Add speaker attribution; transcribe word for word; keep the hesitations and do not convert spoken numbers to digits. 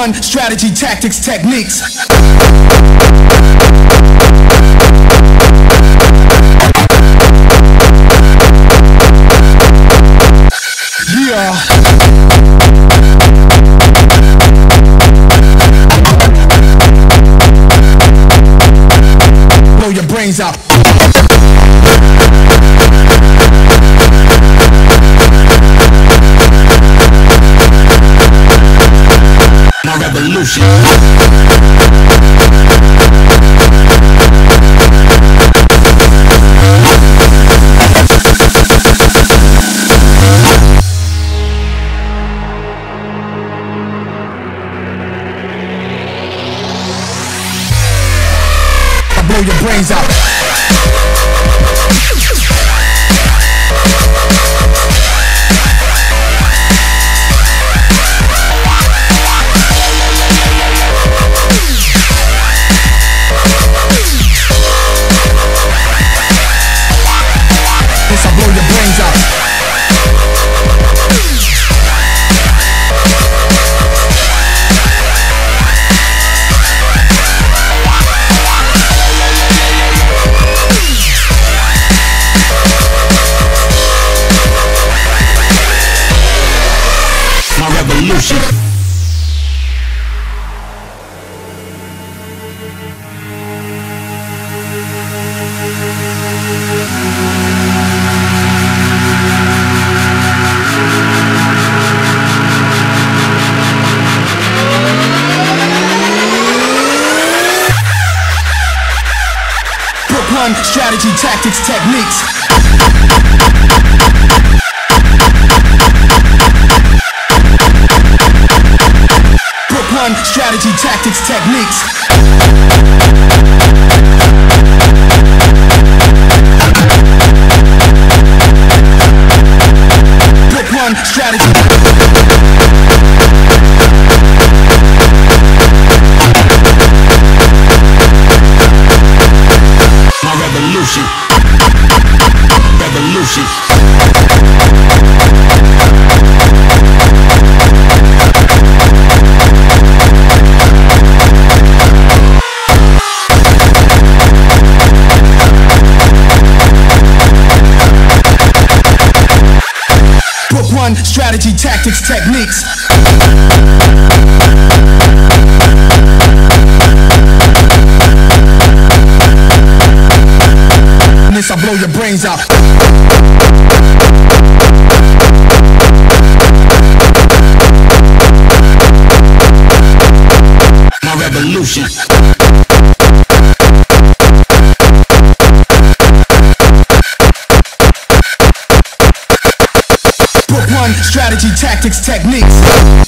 Speaker 1: One, strategy, tactics, techniques. Yeah. Blow your brains out. My revolution. Blow your brains out. Yes, I blow your brains out. Revolution. Book one, strategy, tactics, techniques. One, strategy, tactics, techniques. Book one, strategy. My revolution. Revolution. One, strategy, tactics, techniques. This I'll blow your brains out. My revolution. One, strategy, tactics, techniques.